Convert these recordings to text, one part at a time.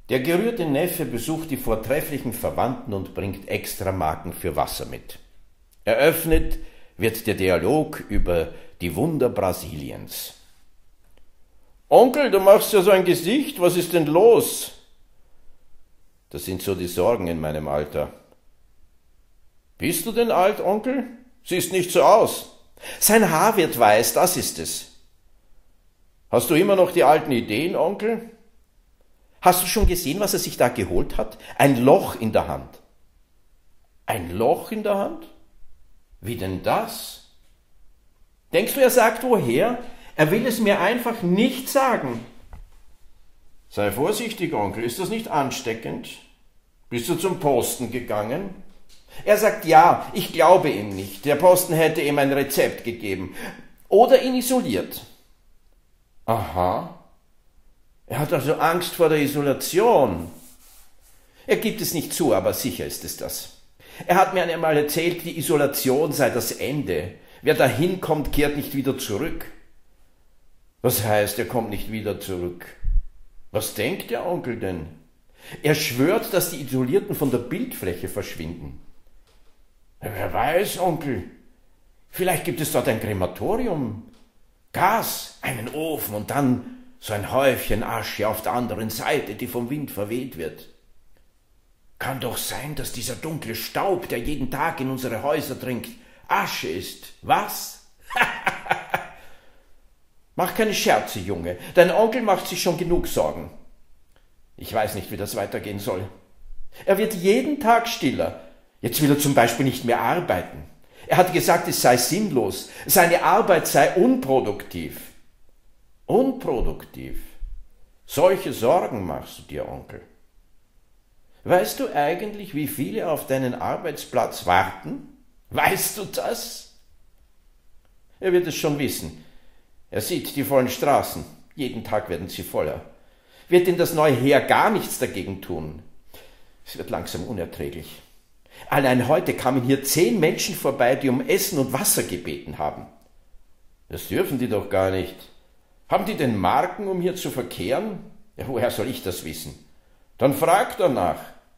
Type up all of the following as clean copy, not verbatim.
Der gerührte Neffe besucht die vortrefflichen Verwandten und bringt Extramarken für Wasser mit. Eröffnet wird der Dialog über die Wunder Brasiliens. »Onkel, du machst ja so ein Gesicht, was ist denn los?« »Das sind so die Sorgen in meinem Alter.« »Bist du denn alt, Onkel? Siehst nicht so aus.« »Sein Haar wird weiß, das ist es.« »Hast du immer noch die alten Ideen, Onkel?« »Hast du schon gesehen, was er sich da geholt hat? Ein Loch in der Hand.« »Ein Loch in der Hand? Wie denn das?« »Denkst du, er sagt woher? Er will es mir einfach nicht sagen.« »Sei vorsichtig, Onkel, ist das nicht ansteckend? Bist du zum Posten gegangen?« »Er sagt ja, ich glaube ihm nicht. Der Posten hätte ihm ein Rezept gegeben. Oder ihn isoliert.« »Aha. Er hat also Angst vor der Isolation.« Er gibt es nicht zu, aber sicher ist es das. Er hat mir einmal erzählt, die Isolation sei das Ende. Wer dahin kommt, kehrt nicht wieder zurück. Was heißt, er kommt nicht wieder zurück? Was denkt der Onkel denn? Er schwört, dass die Isolierten von der Bildfläche verschwinden. Wer weiß, Onkel. Vielleicht gibt es dort ein Krematorium. Gas, einen Ofen und dann so ein Häufchen Asche auf der anderen Seite, die vom Wind verweht wird. Kann doch sein, dass dieser dunkle Staub, der jeden Tag in unsere Häuser dringt, Asche ist. Was? Mach keine Scherze, Junge. Dein Onkel macht sich schon genug Sorgen. Ich weiß nicht, wie das weitergehen soll. Er wird jeden Tag stiller. Jetzt will er zum Beispiel nicht mehr arbeiten. Er hat gesagt, es sei sinnlos. Seine Arbeit sei unproduktiv. Unproduktiv? Solche Sorgen machst du dir, Onkel. Weißt du eigentlich, wie viele auf deinen Arbeitsplatz warten? Weißt du das? Er wird es schon wissen. Er sieht die vollen Straßen. Jeden Tag werden sie voller. Wird denn das neue Heer gar nichts dagegen tun? Es wird langsam unerträglich. Allein heute kamen hier 10 Menschen vorbei, die um Essen und Wasser gebeten haben. Das dürfen die doch gar nicht. Haben die denn Marken, um hier zu verkehren? Ja, woher soll ich das wissen? Dann frag danach.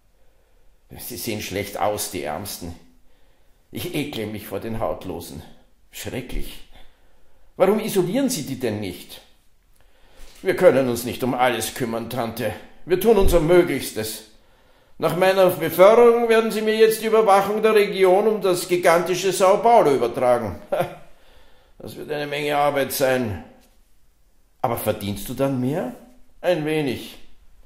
Sie sehen schlecht aus, die Ärmsten. Ich ekle mich vor den Hautlosen. Schrecklich. Warum isolieren Sie die denn nicht? Wir können uns nicht um alles kümmern, Tante. Wir tun unser Möglichstes. Nach meiner Beförderung werden Sie mir jetzt die Überwachung der Region um das gigantische Sao Paulo übertragen. Das wird eine Menge Arbeit sein. Aber verdienst du dann mehr? Ein wenig.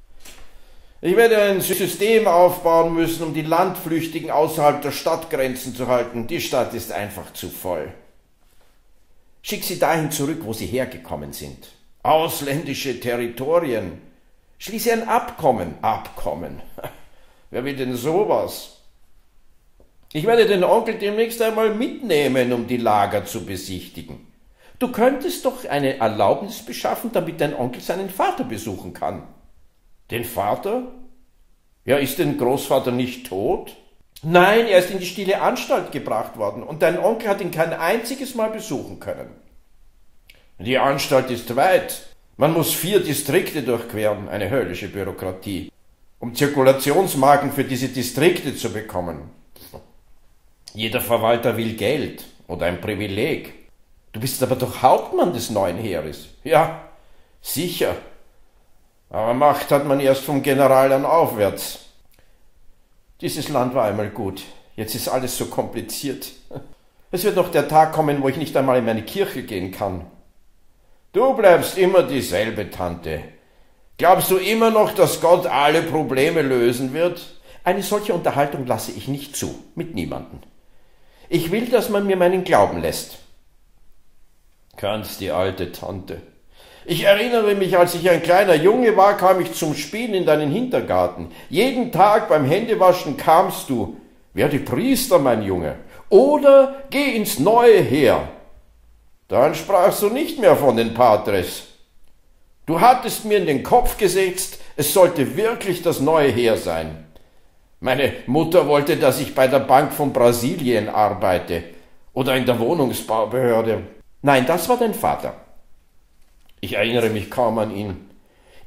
Ich werde ein System aufbauen müssen, um die Landflüchtigen außerhalb der Stadtgrenzen zu halten. Die Stadt ist einfach zu voll. Schick sie dahin zurück, wo sie hergekommen sind. Ausländische Territorien. Schließe ein Abkommen. Abkommen. Wer will denn sowas? Ich werde den Onkel demnächst einmal mitnehmen, um die Lager zu besichtigen. Du könntest doch eine Erlaubnis beschaffen, damit dein Onkel seinen Vater besuchen kann. Den Vater? Ja, ist denn Großvater nicht tot? Nein, er ist in die stille Anstalt gebracht worden und dein Onkel hat ihn kein einziges Mal besuchen können. Die Anstalt ist weit. Man muss 4 Distrikte durchqueren, eine höllische Bürokratie, um Zirkulationsmarken für diese Distrikte zu bekommen. Jeder Verwalter will Geld oder ein Privileg. Du bist aber doch Hauptmann des neuen Heeres. Ja, sicher. Aber Macht hat man erst vom General an aufwärts. Dieses Land war einmal gut. Jetzt ist alles so kompliziert. Es wird noch der Tag kommen, wo ich nicht einmal in meine Kirche gehen kann. Du bleibst immer dieselbe, Tante. Glaubst du immer noch, dass Gott alle Probleme lösen wird? Eine solche Unterhaltung lasse ich nicht zu, mit niemandem. Ich will, dass man mir meinen Glauben lässt. Ganz die alte Tante. Ich erinnere mich, als ich ein kleiner Junge war, kam ich zum Spielen in deinen Hintergarten. Jeden Tag beim Händewaschen kamst du. Werde Priester, mein Junge. Oder geh ins neue Heer. Dann sprachst du nicht mehr von den Patres. Du hattest mir in den Kopf gesetzt, es sollte wirklich das neue Heer sein. Meine Mutter wollte, dass ich bei der Bank von Brasilien arbeite oder in der Wohnungsbaubehörde. Nein, das war dein Vater. Ich erinnere mich kaum an ihn.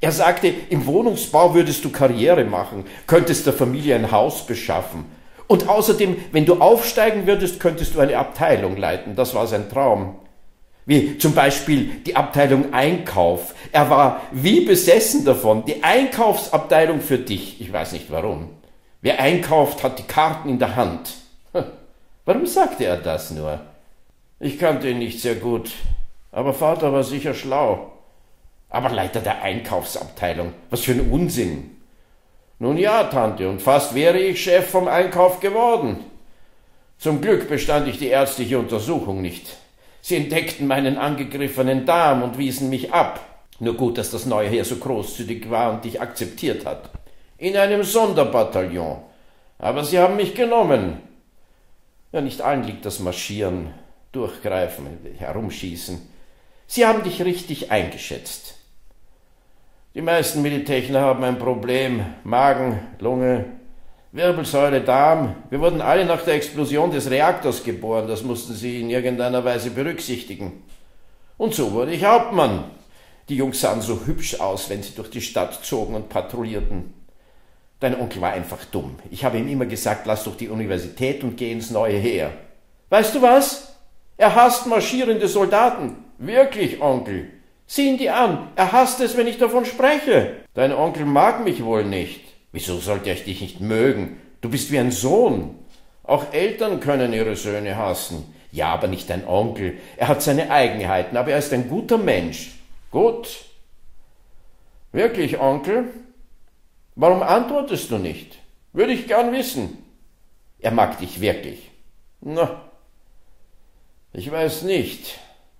Er sagte, im Wohnungsbau würdest du Karriere machen, könntest der Familie ein Haus beschaffen. Und außerdem, wenn du aufsteigen würdest, könntest du eine Abteilung leiten. Das war sein Traum. Wie zum Beispiel die Abteilung Einkauf. Er war wie besessen davon. Die Einkaufsabteilung für dich. Ich weiß nicht warum. Wer einkauft, hat die Karten in der Hand. Warum sagte er das nur? Ich kannte ihn nicht sehr gut, aber Vater war sicher schlau. Aber Leiter der Einkaufsabteilung, was für ein Unsinn. Nun ja, Tante, und fast wäre ich Chef vom Einkauf geworden. Zum Glück bestand ich die ärztliche Untersuchung nicht. Sie entdeckten meinen angegriffenen Darm und wiesen mich ab. Nur gut, dass das neue Heer so großzügig war und dich akzeptiert hat. In einem Sonderbataillon. Aber sie haben mich genommen. Ja, nicht allen liegt das Marschieren, Durchgreifen, Herumschießen. Sie haben dich richtig eingeschätzt. Die meisten Militechner haben ein Problem. Magen, Lunge, Wirbelsäule, Darm. Wir wurden alle nach der Explosion des Reaktors geboren. Das mussten sie in irgendeiner Weise berücksichtigen. Und so wurde ich Hauptmann. Die Jungs sahen so hübsch aus, wenn sie durch die Stadt zogen und patrouillierten. Dein Onkel war einfach dumm. Ich habe ihm immer gesagt, lass doch die Universität und geh ins neue Heer. Weißt du was? Er hasst marschierende Soldaten. Wirklich, Onkel. Sieh ihn dir an. Er hasst es, wenn ich davon spreche. Dein Onkel mag mich wohl nicht. Wieso sollte ich dich nicht mögen? Du bist wie ein Sohn. Auch Eltern können ihre Söhne hassen. Ja, aber nicht dein Onkel. Er hat seine Eigenheiten, aber er ist ein guter Mensch. Gut. Wirklich, Onkel? Warum antwortest du nicht? Würde ich gern wissen. Er mag dich wirklich. Na, ich weiß nicht.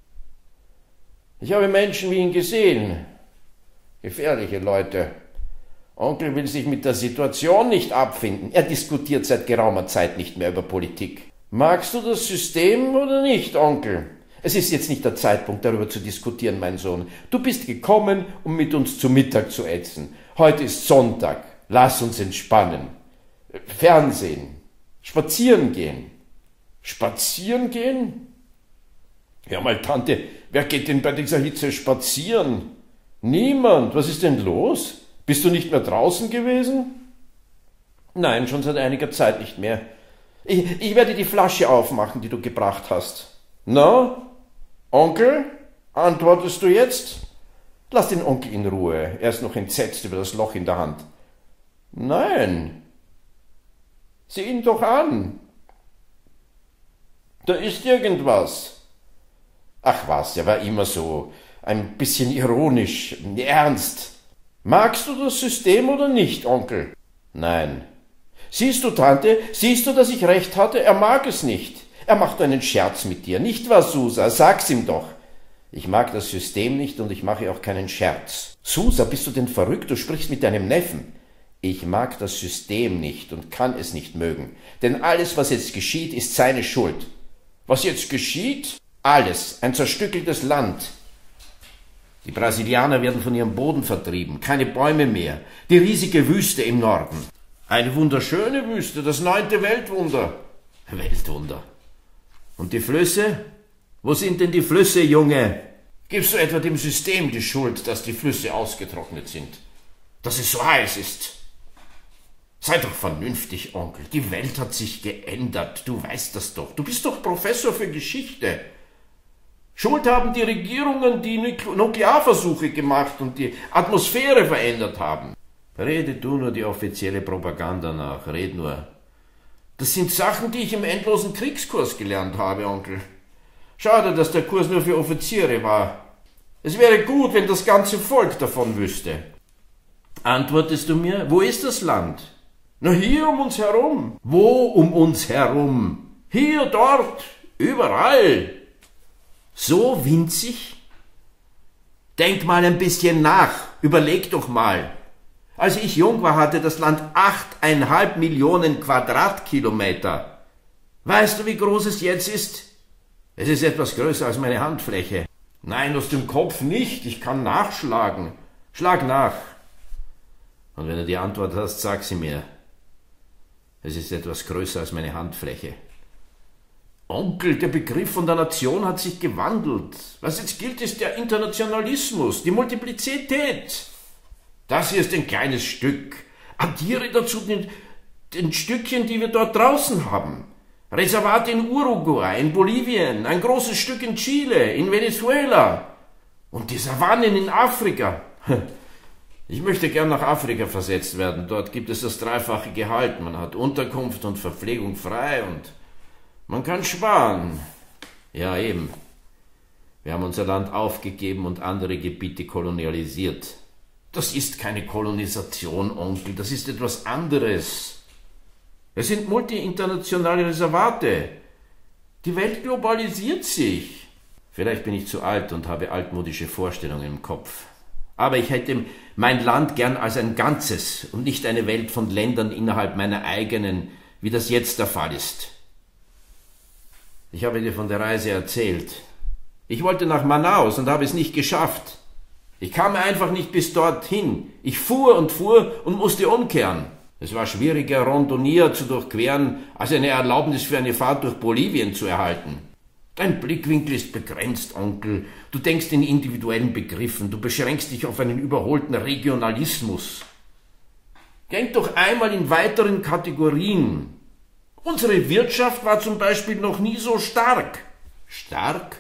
Ich habe Menschen wie ihn gesehen. Gefährliche Leute. Onkel will sich mit der Situation nicht abfinden. Er diskutiert seit geraumer Zeit nicht mehr über Politik. Magst du das System oder nicht, Onkel? Es ist jetzt nicht der Zeitpunkt, darüber zu diskutieren, mein Sohn. Du bist gekommen, um mit uns zu Mittag zu essen. Heute ist Sonntag. Lass uns entspannen. Fernsehen. Spazieren gehen. Spazieren gehen? Hör mal, Tante, wer geht denn bei dieser Hitze spazieren? Niemand. Was ist denn los? Bist du nicht mehr draußen gewesen? Nein, schon seit einiger Zeit nicht mehr. Ich werde die Flasche aufmachen, die du gebracht hast. Na, Onkel, antwortest du jetzt? Lass den Onkel in Ruhe. Er ist noch entsetzt über das Loch in der Hand. Nein. Sieh ihn doch an. Da ist irgendwas. Ach was, er war immer so, ein bisschen ironisch, ernst. Magst du das System oder nicht, Onkel? Nein. Siehst du, Tante, siehst du, dass ich recht hatte? Er mag es nicht. Er macht einen Scherz mit dir, nicht wahr, Susa? Sag's ihm doch. Ich mag das System nicht und ich mache auch keinen Scherz. Susa, bist du denn verrückt? Du sprichst mit deinem Neffen. Ich mag das System nicht und kann es nicht mögen. Denn alles, was jetzt geschieht, ist seine Schuld. Was jetzt geschieht? Alles. Ein zerstückeltes Land. Die Brasilianer werden von ihrem Boden vertrieben. Keine Bäume mehr. Die riesige Wüste im Norden. Eine wunderschöne Wüste, das 9. Weltwunder. Weltwunder. Und die Flüsse? Wo sind denn die Flüsse, Junge? Gibst du etwa dem System die Schuld, dass die Flüsse ausgetrocknet sind? Dass es so heiß ist? Sei doch vernünftig, Onkel. Die Welt hat sich geändert. Du weißt das doch. Du bist doch Professor für Geschichte. Schuld haben die Regierungen, die Nuklearversuche gemacht und die Atmosphäre verändert haben. Rede du nur die offizielle Propaganda nach. Red nur. Das sind Sachen, die ich im endlosen Kriegskurs gelernt habe, Onkel. Schade, dass der Kurs nur für Offiziere war. Es wäre gut, wenn das ganze Volk davon wüsste. Antwortest du mir? Wo ist das Land? Na, hier um uns herum. Wo um uns herum? Hier, dort, überall. So winzig? Denk mal ein bisschen nach. Überleg doch mal. Als ich jung war, hatte das Land 8,5 Millionen Quadratkilometer. Weißt du, wie groß es jetzt ist? Es ist etwas größer als meine Handfläche. Nein, aus dem Kopf nicht. Ich kann nachschlagen. Schlag nach. Und wenn du die Antwort hast, sag sie mir. Es ist etwas größer als meine Handfläche. Onkel, der Begriff von der Nation hat sich gewandelt. Was jetzt gilt, ist der Internationalismus, die Multiplizität. Das hier ist ein kleines Stück. Addiere dazu den Stückchen, die wir dort draußen haben. Reservate in Uruguay, in Bolivien, ein großes Stück in Chile, in Venezuela und die Savannen in Afrika. Ich möchte gern nach Afrika versetzt werden. Dort gibt es das dreifache Gehalt. Man hat Unterkunft und Verpflegung frei und man kann sparen. Ja, eben. Wir haben unser Land aufgegeben und andere Gebiete kolonialisiert. Das ist keine Kolonisation, Onkel, das ist etwas anderes. Es sind multi-internationale Reservate. Die Welt globalisiert sich. Vielleicht bin ich zu alt und habe altmodische Vorstellungen im Kopf. Aber ich hätte mein Land gern als ein Ganzes und nicht eine Welt von Ländern innerhalb meiner eigenen, wie das jetzt der Fall ist. Ich habe dir von der Reise erzählt. Ich wollte nach Manaus und habe es nicht geschafft. Ich kam einfach nicht bis dorthin. Ich fuhr und musste umkehren. Es war schwieriger, Rondonier zu durchqueren, als eine Erlaubnis für eine Fahrt durch Bolivien zu erhalten. Dein Blickwinkel ist begrenzt, Onkel. Du denkst in individuellen Begriffen. Du beschränkst dich auf einen überholten Regionalismus. Denk doch einmal in weiteren Kategorien. Unsere Wirtschaft war zum Beispiel noch nie so stark. Stark?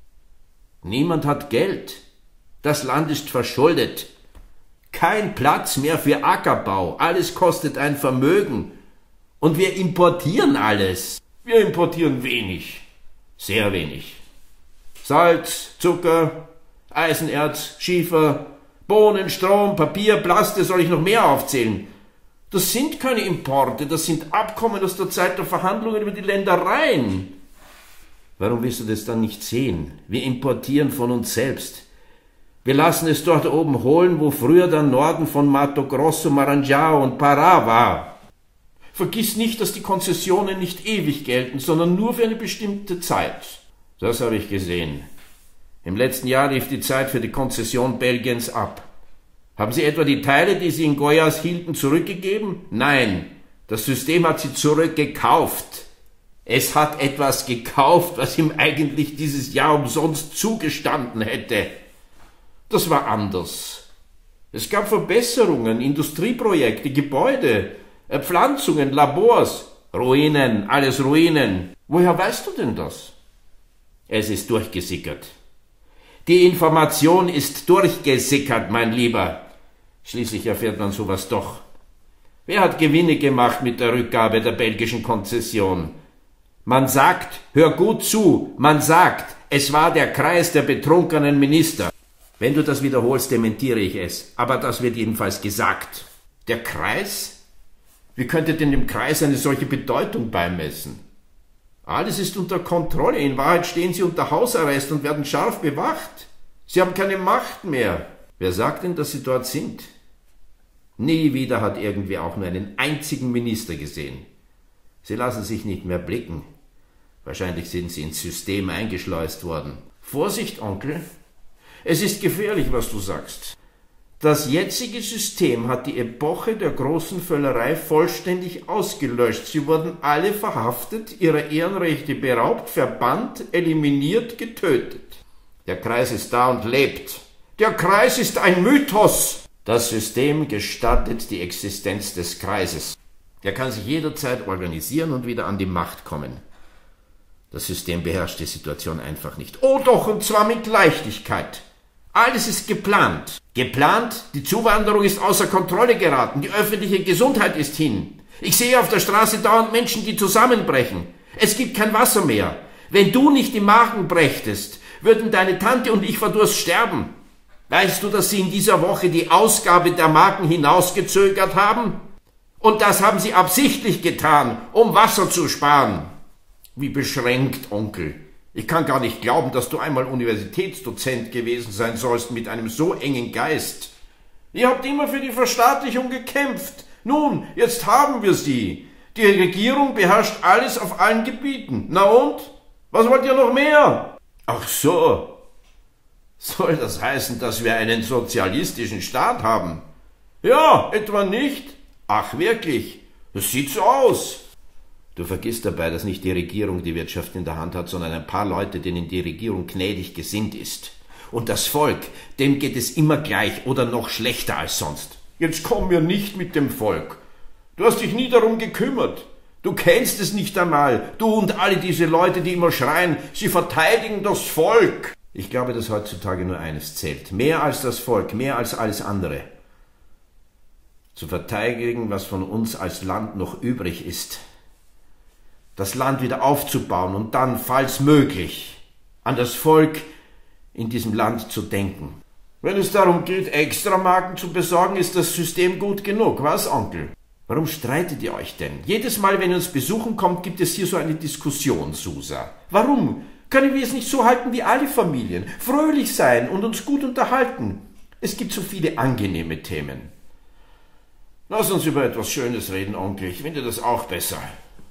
Niemand hat Geld. Das Land ist verschuldet. Kein Platz mehr für Ackerbau. Alles kostet ein Vermögen. Und wir importieren alles. Wir importieren wenig. Sehr wenig. Salz, Zucker, Eisenerz, Schiefer, Bohnen, Strom, Papier, Plaste, soll ich noch mehr aufzählen? Das sind keine Importe, das sind Abkommen aus der Zeit der Verhandlungen über die Ländereien. Warum willst du das dann nicht sehen? Wir importieren von uns selbst. Wir lassen es dort oben holen, wo früher der Norden von Mato Grosso, Maranhão und Pará war. Vergiss nicht, dass die Konzessionen nicht ewig gelten, sondern nur für eine bestimmte Zeit. Das habe ich gesehen. Im letzten Jahr lief die Zeit für die Konzession Belgiens ab. Haben Sie etwa die Teile, die Sie in Goiás hielten, zurückgegeben? Nein, das System hat sie zurückgekauft. Es hat etwas gekauft, was ihm eigentlich dieses Jahr umsonst zugestanden hätte. Das war anders. Es gab Verbesserungen, Industrieprojekte, Gebäude, Pflanzungen, Labors, Ruinen, alles Ruinen. Woher weißt du denn das? Es ist durchgesickert. Die Information ist durchgesickert, mein Lieber. Schließlich erfährt man sowas doch. Wer hat Gewinne gemacht mit der Rückgabe der belgischen Konzession? Man sagt, hör gut zu, man sagt, es war der Kreis der betrunkenen Minister. Wenn du das wiederholst, dementiere ich es. Aber das wird jedenfalls gesagt. Der Kreis? Wie könnte denn dem Kreis eine solche Bedeutung beimessen? Alles ist unter Kontrolle. In Wahrheit stehen sie unter Hausarrest und werden scharf bewacht. Sie haben keine Macht mehr. Wer sagt denn, dass sie dort sind? Nie wieder hat irgendwer auch nur einen einzigen Minister gesehen. Sie lassen sich nicht mehr blicken. Wahrscheinlich sind sie ins System eingeschleust worden. Vorsicht, Onkel. Es ist gefährlich, was du sagst. Das jetzige System hat die Epoche der großen Völlerei vollständig ausgelöscht. Sie wurden alle verhaftet, ihrer Ehrenrechte beraubt, verbannt, eliminiert, getötet. Der Kreis ist da und lebt. Der Kreis ist ein Mythos. Das System gestattet die Existenz des Kreises. Er kann sich jederzeit organisieren und wieder an die Macht kommen. Das System beherrscht die Situation einfach nicht. Oh doch, und zwar mit Leichtigkeit. Alles ist geplant. Geplant, die Zuwanderung ist außer Kontrolle geraten, die öffentliche Gesundheit ist hin. Ich sehe auf der Straße dauernd Menschen, die zusammenbrechen. Es gibt kein Wasser mehr. Wenn du nicht die Magen brächtest, würden deine Tante und ich vor Durst sterben. Weißt du, dass sie in dieser Woche die Ausgabe der Magen hinausgezögert haben? Und das haben sie absichtlich getan, um Wasser zu sparen. Wie beschränkt, Onkel. Ich kann gar nicht glauben, dass du einmal Universitätsdozent gewesen sein sollst mit einem so engen Geist. Ihr habt immer für die Verstaatlichung gekämpft. Nun, jetzt haben wir sie. Die Regierung beherrscht alles auf allen Gebieten. Na und? Was wollt ihr noch mehr? Ach so. Soll das heißen, dass wir einen sozialistischen Staat haben? Ja, etwa nicht? Ach wirklich? Das sieht so aus. Du vergisst dabei, dass nicht die Regierung die Wirtschaft in der Hand hat, sondern ein paar Leute, denen die Regierung gnädig gesinnt ist. Und das Volk, dem geht es immer gleich oder noch schlechter als sonst. Jetzt komm mir nicht mit dem Volk. Du hast dich nie darum gekümmert. Du kennst es nicht einmal. Du und alle diese Leute, die immer schreien, sie verteidigen das Volk. Ich glaube, dass heutzutage nur eines zählt. Mehr als das Volk, mehr als alles andere. Zu verteidigen, was von uns als Land noch übrig ist. Das Land wieder aufzubauen und dann, falls möglich, an das Volk in diesem Land zu denken. Wenn es darum geht, Extramarken zu besorgen, ist das System gut genug, was, Onkel? Warum streitet ihr euch denn? Jedes Mal, wenn ihr uns besuchen kommt, gibt es hier so eine Diskussion, Susa. Warum? Können wir es nicht so halten wie alle Familien? Fröhlich sein und uns gut unterhalten. Es gibt so viele angenehme Themen. Lass uns über etwas Schönes reden, Onkel. Ich finde das auch besser.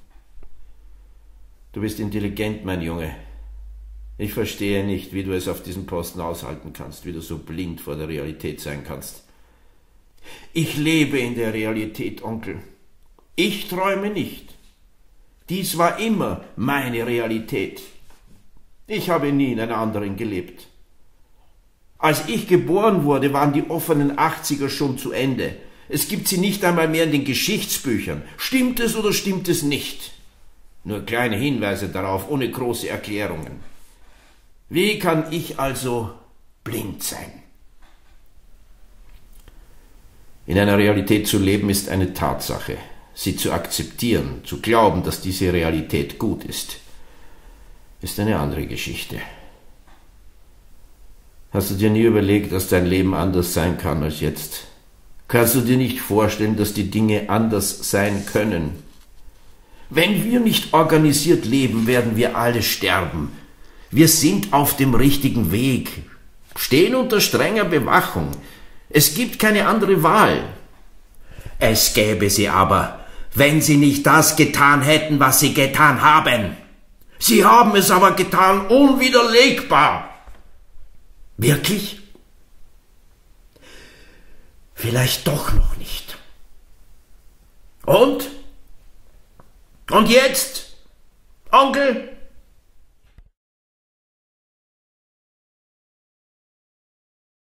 Du bist intelligent, mein Junge. Ich verstehe nicht, wie du es auf diesem Posten aushalten kannst, wie du so blind vor der Realität sein kannst. Ich lebe in der Realität, Onkel. Ich träume nicht. Dies war immer meine Realität. Ich habe nie in einer anderen gelebt. Als ich geboren wurde, waren die offenen 80er schon zu Ende. Es gibt sie nicht einmal mehr in den Geschichtsbüchern. Stimmt es oder stimmt es nicht? Nur kleine Hinweise darauf, ohne große Erklärungen. Wie kann ich also blind sein? In einer Realität zu leben ist eine Tatsache. Sie zu akzeptieren, zu glauben, dass diese Realität gut ist eine andere Geschichte. Hast du dir nie überlegt, dass dein Leben anders sein kann als jetzt? Kannst du dir nicht vorstellen, dass die Dinge anders sein können? Wenn wir nicht organisiert leben, werden wir alle sterben. Wir sind auf dem richtigen Weg, stehen unter strenger Bewachung. Es gibt keine andere Wahl. Es gäbe sie aber, wenn sie nicht das getan hätten, was sie getan haben. Sie haben es aber getan, unwiderlegbar. Wirklich? Vielleicht doch noch nicht. Und? Und jetzt, Onkel?